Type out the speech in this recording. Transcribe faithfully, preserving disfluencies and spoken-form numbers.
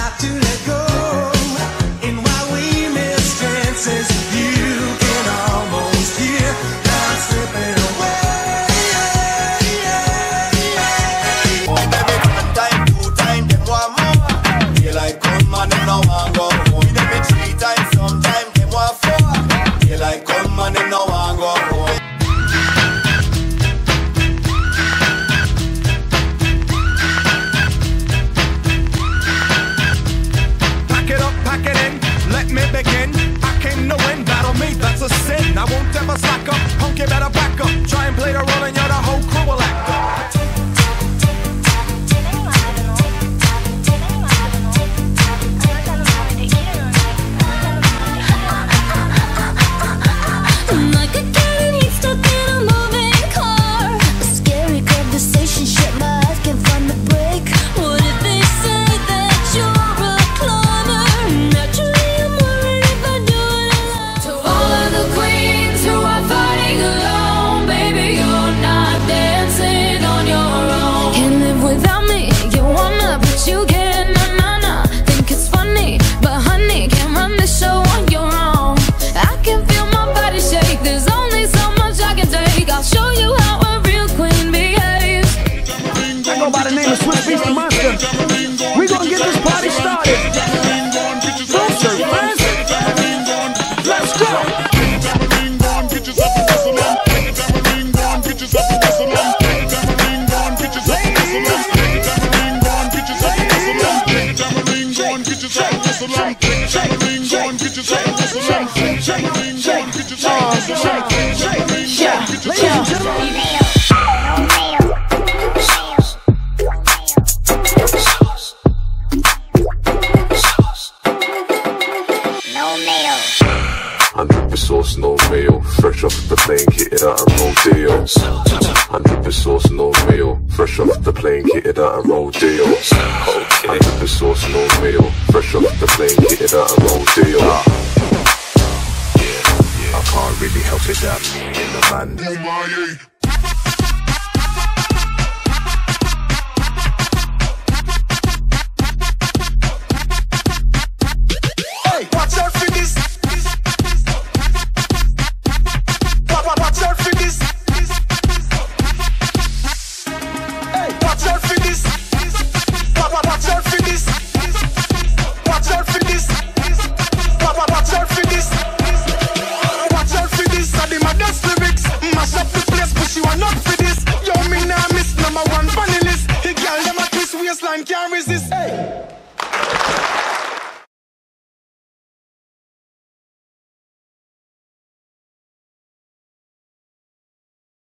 hard to let go. And while we miss chances, you can almost hear God slipping away. Oh, baby, one time, two time, then one more. Daylight come and them no want go home. Baby, three times, sometime, them want four. Daylight come and them no want go home. Begin. I came to win, battle me, that's a sin. I won't ever slack up, punk, you better back up. Try and play the role and you're the whole crew will act up. I'm like a cat and he's stuck in a moving car. A scary conversation, shit, my eyes can't find the break. What if they say that you're a cloner? Naturally you get na na na, think it's funny, but honey, can't run the show on your own. I can feel my body shake, there's only so much I can take. I'll show you how a real queen behaves. I go by the name of Swift Beast the Monster. We gonna get this party started. Closer, friends. Let's go. Hundred sauce, no mayo. Fresh off the plane, kitted out and rodeo. Hundred sauce, no mayo. Fresh off the plane, kitted out and rodeo. Hundred sauce, no mayo. Fresh off the plane, kitted out and rodeo. Yeah, I can't really help it that me and the man. Hey, watch out for this. Watch out for this. Hey, watch out for this. Watch out for this. Watch out for this. Watch out for this. Watch out for this. I did my dance lyrics. Mash up the place, but you are not for this. Yo, me nah miss number one funny list. The girl them a twist waistline can't resist.